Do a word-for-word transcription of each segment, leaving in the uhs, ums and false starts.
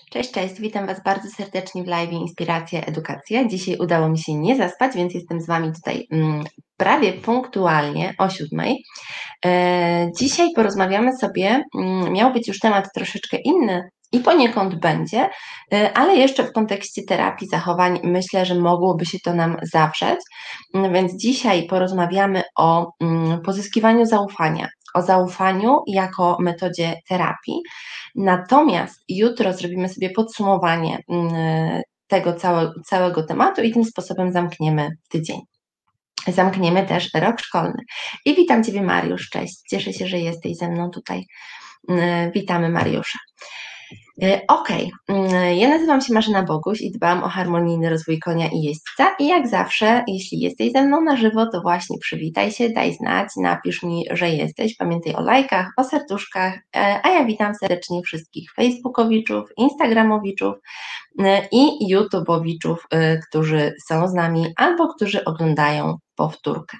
Cześć, cześć, witam Was bardzo serdecznie w live Inspiracja, Edukacja. Dzisiaj udało mi się nie zaspać, więc jestem z Wami tutaj mm, prawie punktualnie o siódmej. E, dzisiaj porozmawiamy sobie, mm, miał być już temat troszeczkę inny i poniekąd będzie, e, ale jeszcze w kontekście terapii zachowań myślę, że mogłoby się to nam zawrzeć, Mm, więc dzisiaj porozmawiamy o mm, pozyskiwaniu zaufania, o zaufaniu jako metodzie terapii. Natomiast jutro zrobimy sobie podsumowanie mm, tego całe, całego tematu i tym sposobem zamkniemy tydzień. Zamkniemy też rok szkolny. I witam Ciebie, Mariusz, cześć. Cieszę się, że jesteś ze mną tutaj. Mm, Witamy Mariusza. E, Okej, mm, ja nazywam się Marzena Boguś i dbam o harmonijny rozwój konia i jeźdźca i jak zawsze, jeśli jesteś ze mną na żywo, to właśnie przywitaj się, daj znać, napisz mi, że jesteś, pamiętaj o lajkach, o serduszkach, e, a ja witam serdecznie wszystkich facebookowiczów, instagramowiczów e, i youtubeowiczów, e, którzy są z nami albo którzy oglądają powtórkę.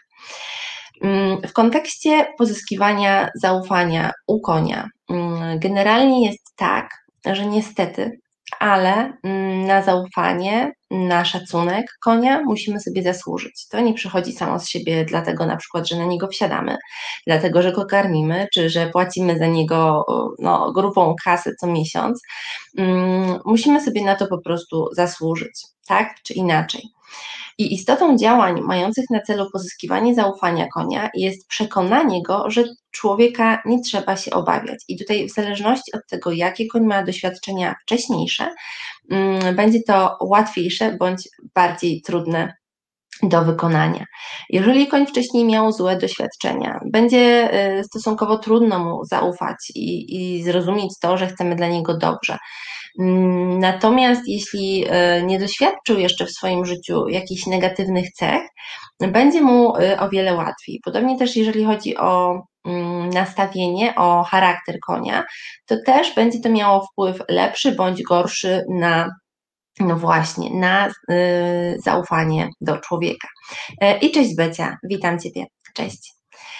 Mm, W kontekście pozyskiwania zaufania u konia, mm, generalnie jest tak, że niestety, ale mm, na zaufanie, na szacunek konia musimy sobie zasłużyć. To nie przychodzi samo z siebie, dlatego na przykład, że na niego wsiadamy, dlatego, że go karmimy, czy że płacimy za niego no, grubą kasę co miesiąc. Mm, Musimy sobie na to po prostu zasłużyć, tak czy inaczej. I istotą działań mających na celu pozyskiwanie zaufania konia jest przekonanie go, że człowieka nie trzeba się obawiać. I tutaj w zależności od tego, jakie koń ma doświadczenia wcześniejsze, mm, będzie to łatwiejsze bądź bardziej trudne do wykonania. Jeżeli koń wcześniej miał złe doświadczenia, będzie y, stosunkowo trudno mu zaufać i, i zrozumieć to, że chcemy dla niego dobrze. Mm, Natomiast jeśli y, nie doświadczył jeszcze w swoim życiu jakichś negatywnych cech, będzie mu y, o wiele łatwiej. Podobnie też jeżeli chodzi o mm, nastawienie, o charakter konia, to też będzie to miało wpływ lepszy bądź gorszy na no właśnie, na y, zaufanie do człowieka. E, I cześć Becia, witam Ciebie, cześć.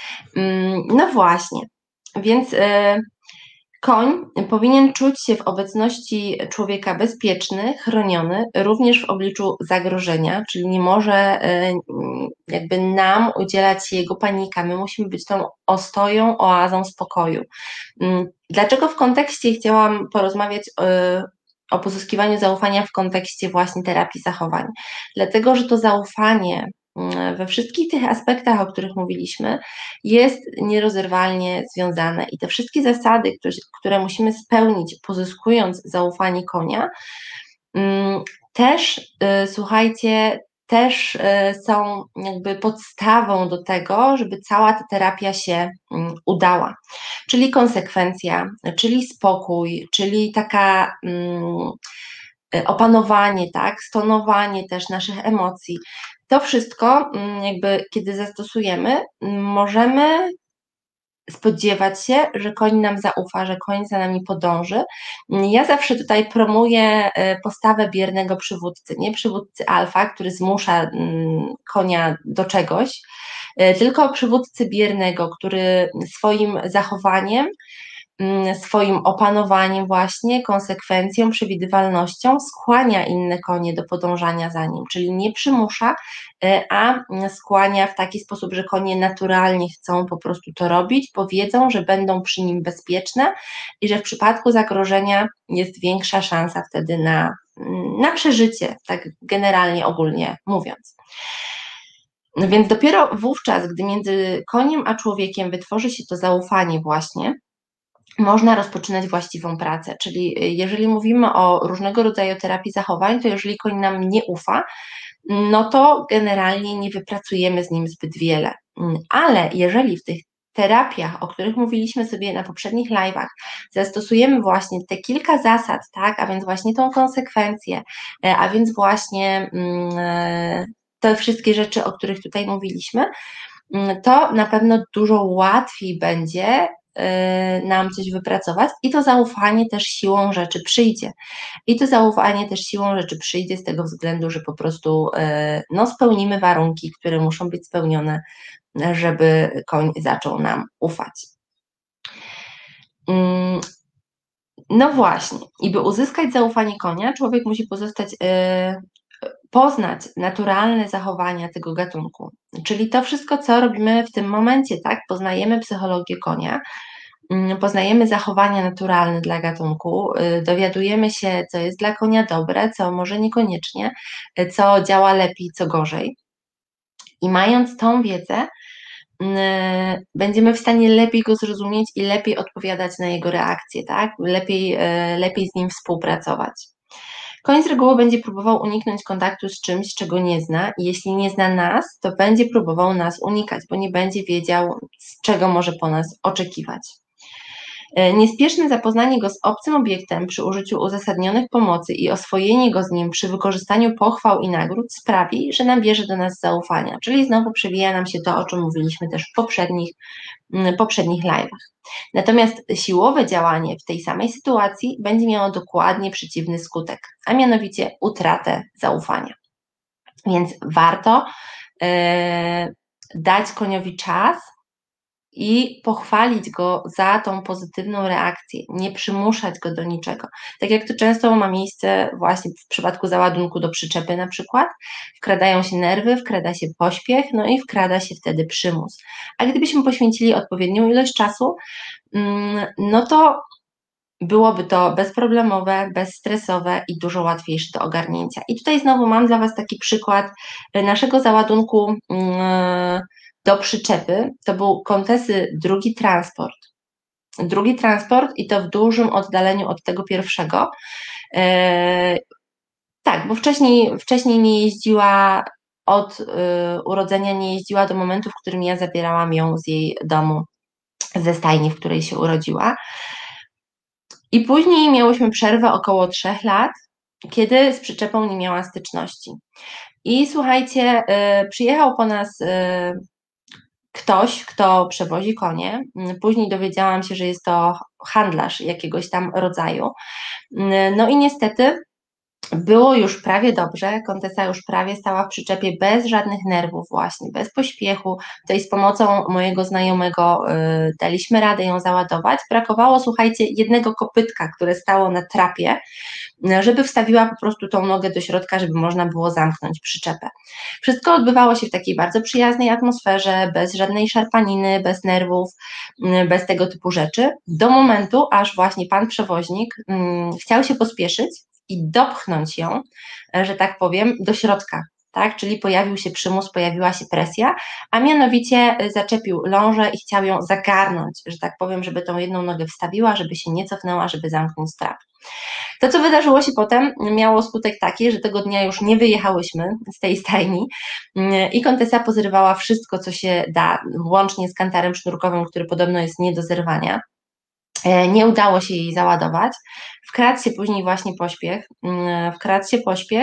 Mm, No właśnie, więc y, koń powinien czuć się w obecności człowieka bezpieczny, chroniony, również w obliczu zagrożenia, czyli nie może y, jakby nam udzielać się jego panika. My musimy być tą ostoją, oazą spokoju. Mm, Dlaczego w kontekście chciałam porozmawiać y, o pozyskiwaniu zaufania w kontekście właśnie terapii zachowań? Dlatego, że to zaufanie mm, we wszystkich tych aspektach, o których mówiliśmy, jest nierozerwalnie związane i te wszystkie zasady, które, które musimy spełnić, pozyskując zaufanie konia, mm, też, y, słuchajcie, też y, są jakby podstawą do tego, żeby cała ta terapia się mm, udała. Czyli konsekwencja, czyli spokój, czyli taka mm, y, opanowanie, tak, stonowanie też naszych emocji. To wszystko, mm, jakby kiedy zastosujemy, mm, możemy spodziewać się, że koń nam zaufa, że koń za nami podąży. Ja zawsze tutaj promuję e, postawę biernego przywódcy, nie przywódcy alfa, który zmusza mm, konia do czegoś, e, tylko przywódcy biernego, który swoim zachowaniem, mm, swoim opanowaniem właśnie, konsekwencją, przewidywalnością skłania inne konie do podążania za nim, czyli nie przymusza, e, a skłania w taki sposób, że konie naturalnie chcą po prostu to robić, bo wiedzą, że będą przy nim bezpieczne i że w przypadku zagrożenia jest większa szansa wtedy na, na przeżycie, tak generalnie, ogólnie mówiąc. No więc dopiero wówczas, gdy między koniem a człowiekiem wytworzy się to zaufanie właśnie, można rozpoczynać właściwą pracę. Czyli y, jeżeli mówimy o różnego rodzaju terapii zachowań, to jeżeli koń nam nie ufa, no to generalnie nie wypracujemy z nim zbyt wiele. Mm, Ale jeżeli w tych terapiach, o których mówiliśmy sobie na poprzednich live'ach, zastosujemy właśnie te kilka zasad, tak, a więc właśnie tą konsekwencję, e, a więc właśnie mm, e, te wszystkie rzeczy, o których tutaj mówiliśmy, mm, to na pewno dużo łatwiej będzie y, nam coś wypracować i to zaufanie też siłą rzeczy przyjdzie. I to zaufanie też siłą rzeczy przyjdzie z tego względu, że po prostu y, no, spełnimy warunki, które muszą być spełnione, żeby koń zaczął nam ufać. Mm, No właśnie, i by uzyskać zaufanie konia, człowiek musi pozostać, yy, poznać naturalne zachowania tego gatunku, czyli to wszystko, co robimy w tym momencie, tak? Poznajemy psychologię konia, yy, poznajemy zachowania naturalne dla gatunku, yy, dowiadujemy się, co jest dla konia dobre, co może niekoniecznie, yy, co działa lepiej, co gorzej. I mając tą wiedzę, yy, będziemy w stanie lepiej go zrozumieć i lepiej odpowiadać na jego reakcje, tak? Lepiej, yy, lepiej z nim współpracować. Koń z reguły będzie próbował uniknąć kontaktu z czymś, czego nie zna, i jeśli nie zna nas, to będzie próbował nas unikać, bo nie będzie wiedział, czego może po nas oczekiwać. Niespieszne zapoznanie go z obcym obiektem przy użyciu uzasadnionych pomocy i oswojenie go z nim przy wykorzystaniu pochwał i nagród sprawi, że nabierze do nas zaufania, czyli znowu przewija nam się to, o czym mówiliśmy też w poprzednich, poprzednich live'ach. Natomiast siłowe działanie w tej samej sytuacji będzie miało dokładnie przeciwny skutek, a mianowicie utratę zaufania. Więc warto yy, dać koniowi czas i pochwalić go za tą pozytywną reakcję, nie przymuszać go do niczego. Tak jak to często ma miejsce właśnie w przypadku załadunku do przyczepy na przykład, wkradają się nerwy, wkrada się pośpiech, no i wkrada się wtedy przymus. A gdybyśmy poświęcili odpowiednią ilość czasu, no to byłoby to bezproblemowe, bezstresowe i dużo łatwiejsze do ogarnięcia. I tutaj znowu mam dla Was taki przykład naszego załadunku do przyczepy. To był Kontesy drugi transport. Drugi transport i to w dużym oddaleniu od tego pierwszego. E, tak, bo wcześniej, wcześniej nie jeździła, od y, urodzenia nie jeździła do momentu, w którym ja zabierałam ją z jej domu, ze stajni, w której się urodziła. I później miałyśmy przerwę około trzech lat, kiedy z przyczepą nie miała styczności. I słuchajcie, y, przyjechał po nas y, ktoś, kto przewozi konie. Później dowiedziałam się, że jest to handlarz jakiegoś tam rodzaju. No i niestety było już prawie dobrze, Kontesa już prawie stała w przyczepie bez żadnych nerwów właśnie, bez pośpiechu. Tutaj z pomocą mojego znajomego y, daliśmy radę ją załadować. Brakowało, słuchajcie, jednego kopytka, które stało na trapie, żeby wstawiła po prostu tą nogę do środka, żeby można było zamknąć przyczepę. Wszystko odbywało się w takiej bardzo przyjaznej atmosferze, bez żadnej szarpaniny, bez nerwów, bez tego typu rzeczy, do momentu, aż właśnie pan przewoźnik um, chciał się pospieszyć i dopchnąć ją, że tak powiem, do środka. Tak, czyli pojawił się przymus, pojawiła się presja, a mianowicie zaczepił lążę i chciał ją zagarnąć, że tak powiem, żeby tą jedną nogę wstawiła, żeby się nie cofnęła, żeby zamknąć trap. To, co wydarzyło się potem, miało skutek taki, że tego dnia już nie wyjechałyśmy z tej stajni i Kontesa pozrywała wszystko, co się da, łącznie z kantarem sznurkowym, który podobno jest nie do zerwania. Nie udało się jej załadować. Wkradł się później właśnie pośpiech, wkradł się pośpiech,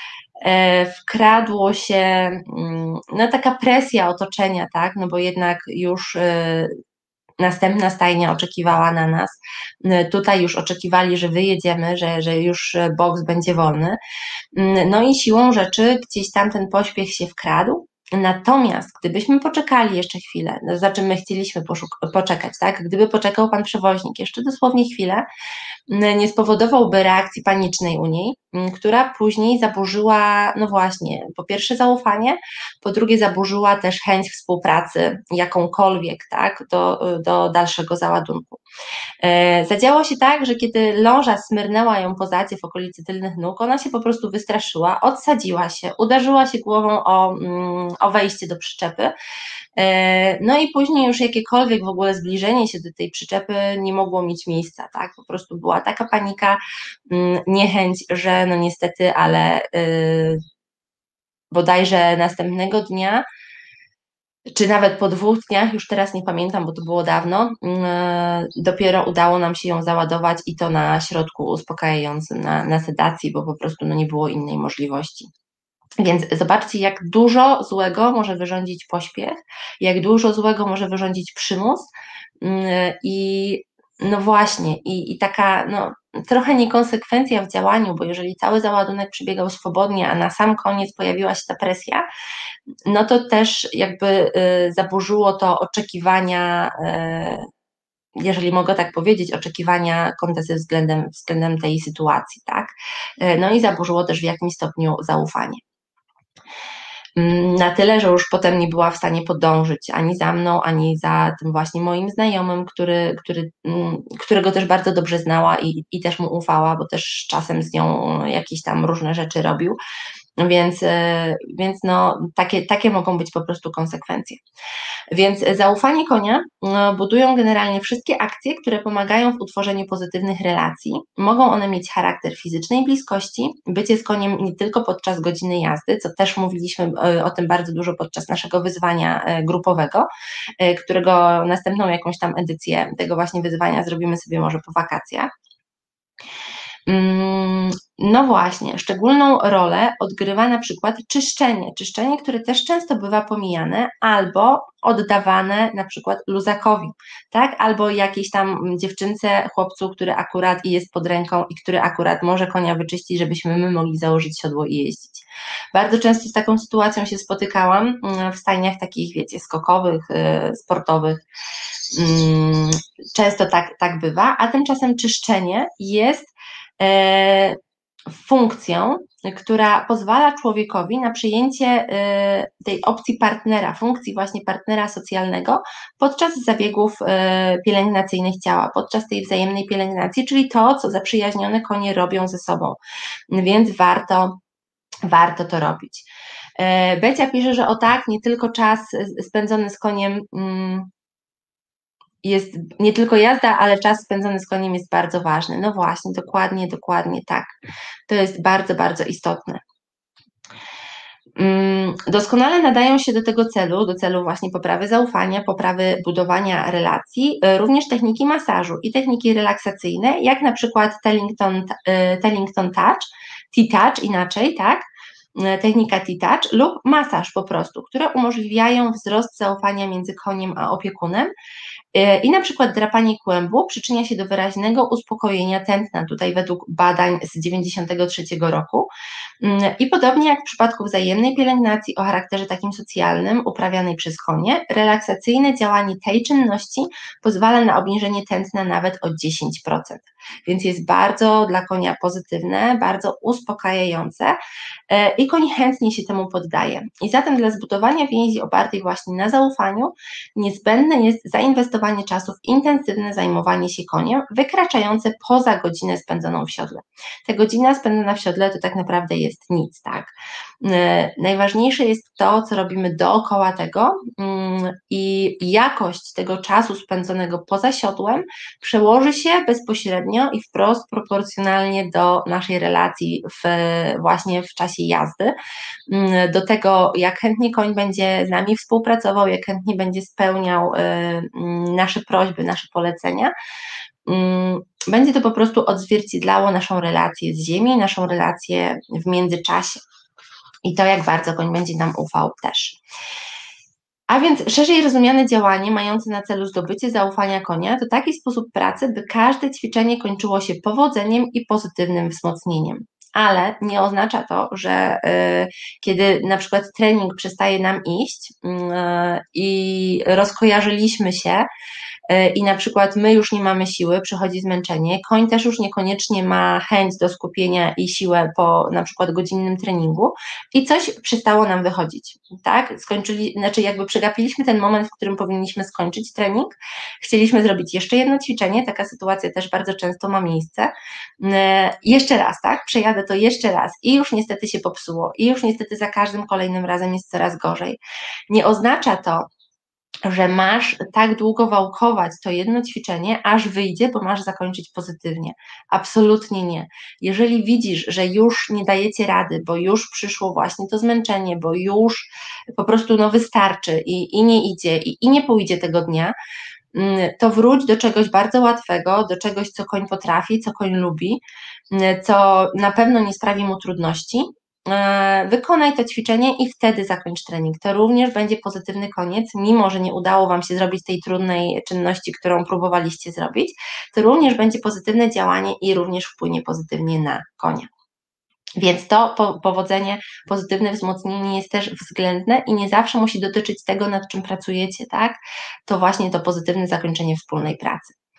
wkradło się no taka presja otoczenia, tak, no bo jednak już następna stajnia oczekiwała na nas. Tutaj już oczekiwali, że wyjedziemy, że, że już boks będzie wolny. No i siłą rzeczy gdzieś tam ten pośpiech się wkradł. Natomiast gdybyśmy poczekali jeszcze chwilę, no za czym my chcieliśmy poczekać, tak? Gdyby poczekał pan przewoźnik jeszcze dosłownie chwilę, nie spowodowałby reakcji panicznej u niej, która później zaburzyła, no właśnie, po pierwsze zaufanie, po drugie zaburzyła też chęć współpracy jakąkolwiek, tak, do, do dalszego załadunku. E, zadziało się tak, że kiedy ląża smyrnęła ją po zadzie w okolicy tylnych nóg, ona się po prostu wystraszyła, odsadziła się, uderzyła się głową o, o wejście do przyczepy. No i później już jakiekolwiek w ogóle zbliżenie się do tej przyczepy nie mogło mieć miejsca, tak, po prostu była taka panika, niechęć, że no niestety, ale yy, bodajże następnego dnia, czy nawet po dwóch dniach, już teraz nie pamiętam, bo to było dawno, yy, dopiero udało nam się ją załadować i to na środku uspokajającym, na, na sedacji, bo po prostu no, nie było innej możliwości. Więc zobaczcie, jak dużo złego może wyrządzić pośpiech, jak dużo złego może wyrządzić przymus i no właśnie, i, i taka no, trochę niekonsekwencja w działaniu, bo jeżeli cały załadunek przebiegał swobodnie, a na sam koniec pojawiła się ta presja, no to też jakby y, zaburzyło to oczekiwania y, jeżeli mogę tak powiedzieć, oczekiwania Kontesy względem, względem tej sytuacji, tak? No i zaburzyło też w jakimś stopniu zaufanie. Na tyle, że już potem nie była w stanie podążyć ani za mną, ani za tym właśnie moim znajomym, który, który, którego też bardzo dobrze znała i, i też mu ufała, bo też czasem z nią jakieś tam różne rzeczy robił. Więc, więc no, takie, takie mogą być po prostu konsekwencje. Więc zaufanie konia budują generalnie wszystkie akcje, które pomagają w utworzeniu pozytywnych relacji. Mogą one mieć charakter fizycznej bliskości, bycie z koniem nie tylko podczas godziny jazdy, co też mówiliśmy o tym bardzo dużo podczas naszego wyzwania grupowego, którego następną jakąś tam edycję tego właśnie wyzwania zrobimy sobie może po wakacjach. No właśnie, szczególną rolę odgrywa na przykład czyszczenie, czyszczenie, które też często bywa pomijane albo oddawane na przykład luzakowi, tak? Albo jakiejś tam dziewczynce, chłopcu, który akurat jest pod ręką i który akurat może konia wyczyścić, żebyśmy my mogli założyć siodło i jeździć. Bardzo często z taką sytuacją się spotykałam w stajniach takich, wiecie, skokowych, sportowych. Często tak, tak bywa, a tymczasem czyszczenie jest funkcją, która pozwala człowiekowi na przyjęcie tej opcji partnera, funkcji właśnie partnera socjalnego podczas zabiegów pielęgnacyjnych ciała, podczas tej wzajemnej pielęgnacji, czyli to, co zaprzyjaźnione konie robią ze sobą, więc warto, warto to robić. Becia pisze, że o tak, nie tylko czas spędzony z koniem jest, nie tylko jazda, ale czas spędzony z koniem jest bardzo ważny. No właśnie, dokładnie, dokładnie tak. To jest bardzo, bardzo istotne. Doskonale nadają się do tego celu, do celu właśnie poprawy zaufania, poprawy budowania relacji, również techniki masażu i techniki relaksacyjne, jak na przykład Tellington, Tellington Touch, T-Touch inaczej, tak? Technika T-Touch lub masaż po prostu, które umożliwiają wzrost zaufania między koniem a opiekunem. I na przykład drapanie kłębu przyczynia się do wyraźnego uspokojenia tętna, tutaj według badań z dziewięćdziesiątego trzeciego roku. I podobnie jak w przypadku wzajemnej pielęgnacji o charakterze takim socjalnym, uprawianej przez konie, relaksacyjne działanie tej czynności pozwala na obniżenie tętna nawet o dziesięć procent. Więc jest bardzo dla konia pozytywne, bardzo uspokajające i koń chętnie się temu poddaje. I zatem dla zbudowania więzi opartej właśnie na zaufaniu niezbędne jest zainwestowanie czasu w intensywne zajmowanie się koniem, wykraczające poza godzinę spędzoną w siodle. Ta godzina spędzona w siodle to tak naprawdę jest nic, tak? Najważniejsze jest to, co robimy dookoła tego i jakość tego czasu spędzonego poza siodłem przełoży się bezpośrednio i wprost proporcjonalnie do naszej relacji w, właśnie w czasie jazdy, do tego, jak chętnie koń będzie z nami współpracował, jak chętnie będzie spełniał nasze prośby, nasze polecenia. Będzie to po prostu odzwierciedlało naszą relację z ziemią, naszą relację w międzyczasie i to, jak bardzo koń będzie nam ufał też. A więc szerzej rozumiane działanie mające na celu zdobycie zaufania konia to taki sposób pracy, by każde ćwiczenie kończyło się powodzeniem i pozytywnym wzmocnieniem. Ale nie oznacza to, że y, kiedy na przykład trening przestaje nam iść y, i rozkojarzyliśmy się, i na przykład my już nie mamy siły, przychodzi zmęczenie, koń też już niekoniecznie ma chęć do skupienia i siłę po na przykład godzinnym treningu i coś przestało nam wychodzić, tak? Skończyli, znaczy jakby przegapiliśmy ten moment, w którym powinniśmy skończyć trening, chcieliśmy zrobić jeszcze jedno ćwiczenie, taka sytuacja też bardzo często ma miejsce, jeszcze raz, tak? Przejadę to jeszcze raz i już niestety się popsuło i już niestety za każdym kolejnym razem jest coraz gorzej. Nie oznacza to, że masz tak długo wałkować to jedno ćwiczenie, aż wyjdzie, bo masz zakończyć pozytywnie. Absolutnie nie. Jeżeli widzisz, że już nie dajecie rady, bo już przyszło właśnie to zmęczenie, bo już po prostu no wystarczy i, i nie idzie, i, i nie pójdzie tego dnia, to wróć do czegoś bardzo łatwego, do czegoś, co koń potrafi, co koń lubi, co na pewno nie sprawi mu trudności. Wykonaj to ćwiczenie i wtedy zakończ trening. To również będzie pozytywny koniec, mimo że nie udało Wam się zrobić tej trudnej czynności, którą próbowaliście zrobić, to również będzie pozytywne działanie i również wpłynie pozytywnie na konia. Więc to po, powodzenie, pozytywne wzmocnienie jest też względne i nie zawsze musi dotyczyć tego, nad czym pracujecie, tak? To właśnie to pozytywne zakończenie wspólnej pracy.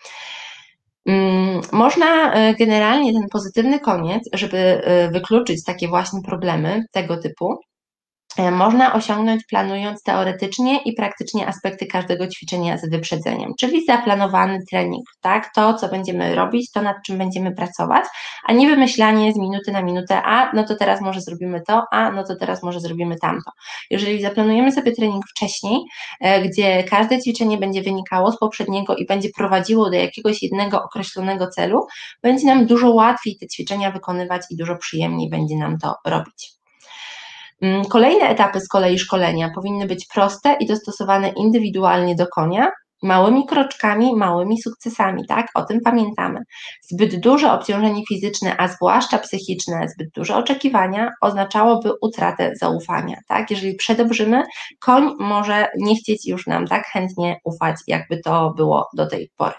Można generalnie ten pozytywny koniec, żeby wykluczyć takie właśnie problemy tego typu, można osiągnąć planując teoretycznie i praktycznie aspekty każdego ćwiczenia z wyprzedzeniem, czyli zaplanowany trening, tak, to co będziemy robić, to nad czym będziemy pracować, a nie wymyślanie z minuty na minutę, a no to teraz może zrobimy to, a no to teraz może zrobimy tamto. Jeżeli zaplanujemy sobie trening wcześniej, gdzie każde ćwiczenie będzie wynikało z poprzedniego i będzie prowadziło do jakiegoś jednego określonego celu, będzie nam dużo łatwiej te ćwiczenia wykonywać i dużo przyjemniej będzie nam to robić. Kolejne etapy z kolei szkolenia powinny być proste i dostosowane indywidualnie do konia, małymi kroczkami, małymi sukcesami, tak? O tym pamiętamy. Zbyt duże obciążenie fizyczne, a zwłaszcza psychiczne, zbyt duże oczekiwania oznaczałoby utratę zaufania, tak? Jeżeli przedobrzymy, koń może nie chcieć już nam tak chętnie ufać, jakby to było do tej pory.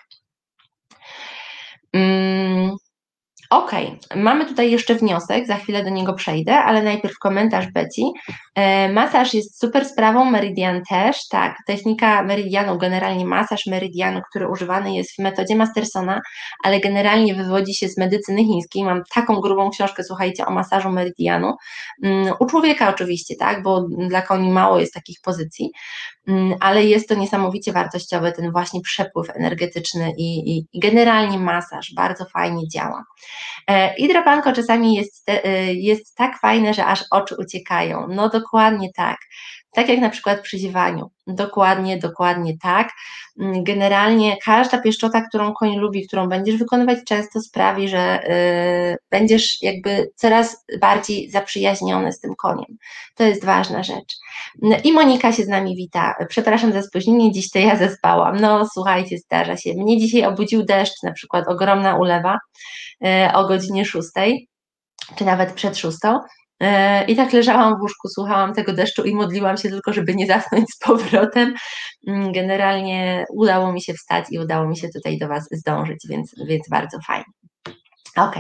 Hmm. Ok, mamy tutaj jeszcze wniosek, za chwilę do niego przejdę, ale najpierw komentarz Betty. E, masaż jest super sprawą, meridian też, tak, technika meridianu, generalnie masaż meridianu, który używany jest w metodzie Mastersona, ale generalnie wywodzi się z medycyny chińskiej. Mam taką grubą książkę, słuchajcie, o masażu meridianu. Um, u człowieka oczywiście, tak, bo dla koni mało jest takich pozycji, um, ale jest to niesamowicie wartościowe, ten właśnie przepływ energetyczny i, i, i generalnie masaż bardzo fajnie działa. I drapanko czasami jest, jest tak fajne, że aż oczy uciekają. No dokładnie tak. Tak jak na przykład przy ziewaniu. Dokładnie, dokładnie tak. Generalnie każda pieszczota, którą koń lubi, którą będziesz wykonywać często, sprawi, że y, będziesz jakby coraz bardziej zaprzyjaźniony z tym koniem. To jest ważna rzecz. I Monika się z nami wita. Przepraszam za spóźnienie, dziś to ja zaspałam. No słuchajcie, zdarza się. Mnie dzisiaj obudził deszcz, na przykład ogromna ulewa o godzinie szóstej, czy nawet przed szóstą. I tak leżałam w łóżku, słuchałam tego deszczu i modliłam się tylko, żeby nie zasnąć z powrotem. Generalnie udało mi się wstać i udało mi się tutaj do Was zdążyć, więc, więc bardzo fajnie. Ok.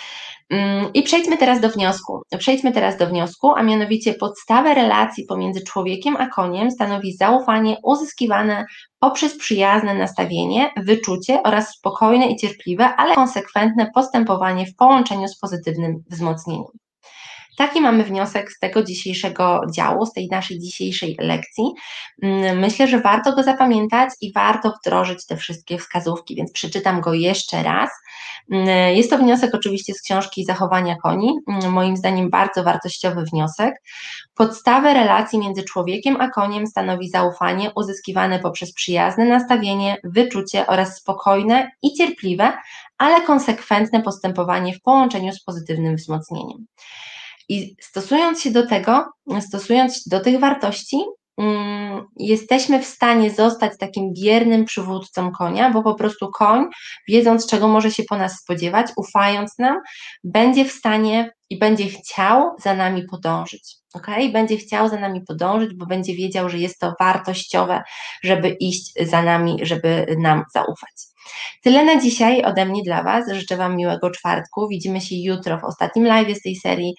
I przejdźmy teraz do wniosku. Przejdźmy teraz do wniosku, a mianowicie podstawę relacji pomiędzy człowiekiem a koniem stanowi zaufanie uzyskiwane poprzez przyjazne nastawienie, wyczucie oraz spokojne i cierpliwe, ale konsekwentne postępowanie w połączeniu z pozytywnym wzmocnieniem. Taki mamy wniosek z tego dzisiejszego działu, z tej naszej dzisiejszej lekcji. Myślę, że warto go zapamiętać i warto wdrożyć te wszystkie wskazówki, więc przeczytam go jeszcze raz. Jest to wniosek oczywiście z książki Zachowania koni, moim zdaniem bardzo wartościowy wniosek. Podstawę relacji między człowiekiem a koniem stanowi zaufanie uzyskiwane poprzez przyjazne nastawienie, wyczucie oraz spokojne i cierpliwe, ale konsekwentne postępowanie w połączeniu z pozytywnym wzmocnieniem. I stosując się do tego, stosując się do tych wartości, um, jesteśmy w stanie zostać takim biernym przywódcą konia, bo po prostu koń, wiedząc czego może się po nas spodziewać, ufając nam, będzie w stanie i będzie chciał za nami podążyć. Okay? Będzie chciał za nami podążyć, bo będzie wiedział, że jest to wartościowe, żeby iść za nami, żeby nam zaufać. Tyle na dzisiaj ode mnie dla Was. Życzę Wam miłego czwartku. Widzimy się jutro w ostatnim live z tej serii.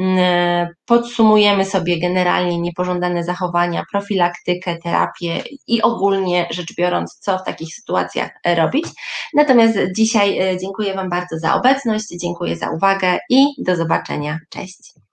Podsumujemy sobie generalnie niepożądane zachowania, profilaktykę, terapię i ogólnie rzecz biorąc, co w takich sytuacjach robić. Natomiast dzisiaj dziękuję Wam bardzo za obecność, dziękuję za uwagę i do zobaczenia. Cześć!